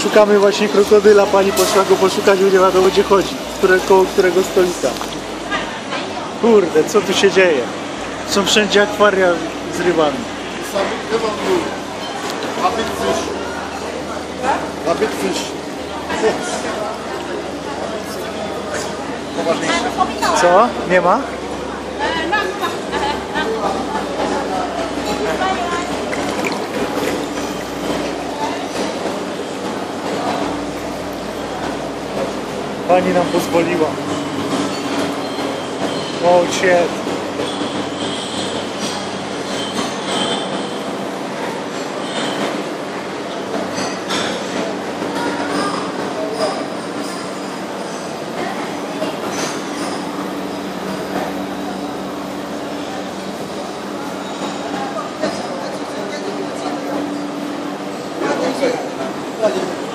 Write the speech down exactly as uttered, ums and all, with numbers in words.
Szukamy właśnie krokodyla, pani poszła go poszukać, bo nie wiadomo gdzie chodzi, które, koło którego stolika. Kurde, co tu się dzieje? Są wszędzie akwaria z rybami. A big fish. A big fish. Poważniejsze. Co? Nie ma? Pani nam pozwoliła. Oh shit. Ладно.